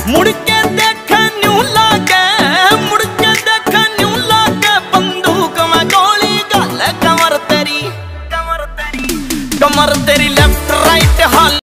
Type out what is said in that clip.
मुड़ के देख न्यू लागे, मुड़ के देख न्यू लागे बंदूक में गोली गल कमर तेरी लेफ्ट राइट हाल